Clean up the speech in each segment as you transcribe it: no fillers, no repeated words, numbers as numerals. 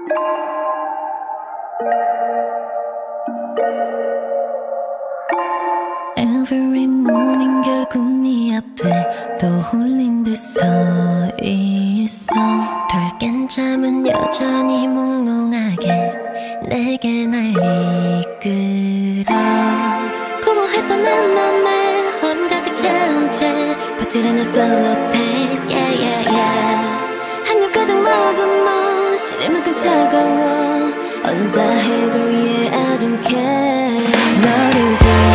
Every morning 결국 네 앞에 떠올린 듯 서 있어. 덜 깬 잠은 여전히 몽롱하게 내게 날 이끌어. 공허했던 내 맘에 얼음 가득 차온 채 버티는 full of taste, yeah yeah yeah. 한 입 가득 먹은 뭐 시릴 만큼 차가워. 언다 해도 yeah I don't care. 너를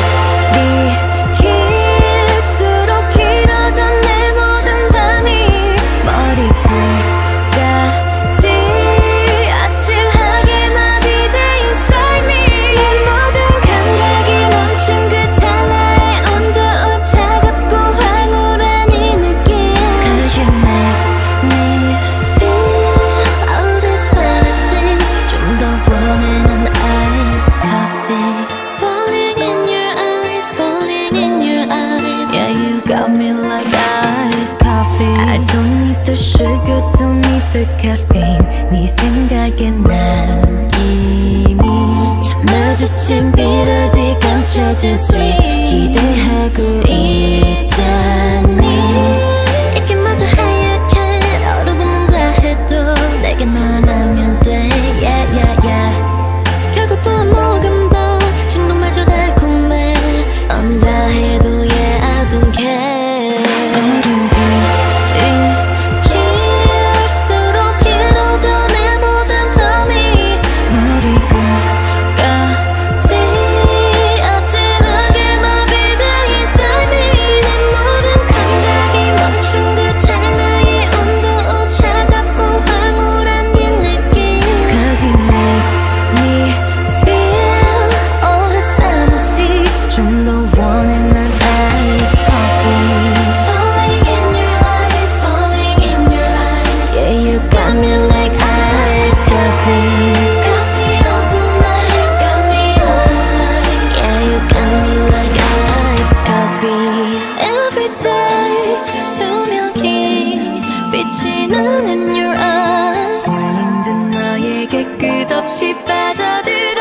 길수록 길어져 내 모든 밤이. 머리끝까지 아찔하게 마비돼 inside me. 내 모든 감각이 멈춘 그 찰나의 온도온 차갑고 황홀한 이 느낌. Cause you make me feel all this fantasy. 좀 더 원해 난 iced coffee. Falling in your eyes, falling in your eyes. Yeah, you got me like iced coffee. I don't need the sugar, don't need the caffeine. 네 생각에 난 이미 참 마주친 비를 뒤감춰진 sweet 기대하고 있잖니. 이렇게마저 하얗게 얼어붙는다 해도 내게 너라면 돼, yeah yeah yeah. 결국 또 한 모금 더 중독마저 달콤해. 언다 해도 yeah I don't care. 길수록 길어져 내 모든 밤이. 머리끝까지 아찔하게 마비돼 inside me. 내 모든 감각이 멈춘 그 찰나의 온도온 차갑고 황홀한 이 느낌. Cause you make me feel all this fantasy. 좀 더 원해 난 iced coffee. Falling in your eyes, falling in your eyes. Yeah, you got me like iced coffee. Got me up all night, got me up all night. Yeah, you got me like iced coffee. Every day 투명히 빛이 나는 your eyes. 물린 듯 너에게 끝없이 빠져들어.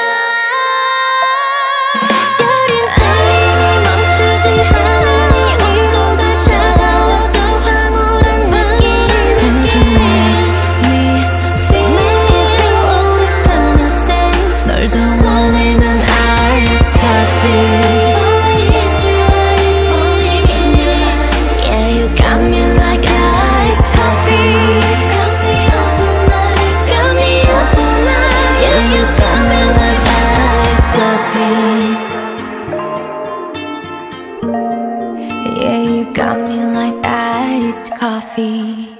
여린 땀이 멈추지 않아. 네 온도가 차가워도 황홀한 느낌. And you make me feel all this fantasy. 널 더 원해 난 iced coffee. Falling in your eyes, falling in your eyes. Yeah, you got me like iced coffee. Got me up all night, got me up all night. Yeah, you got me like iced coffee. Yeah, you got me like iced coffee.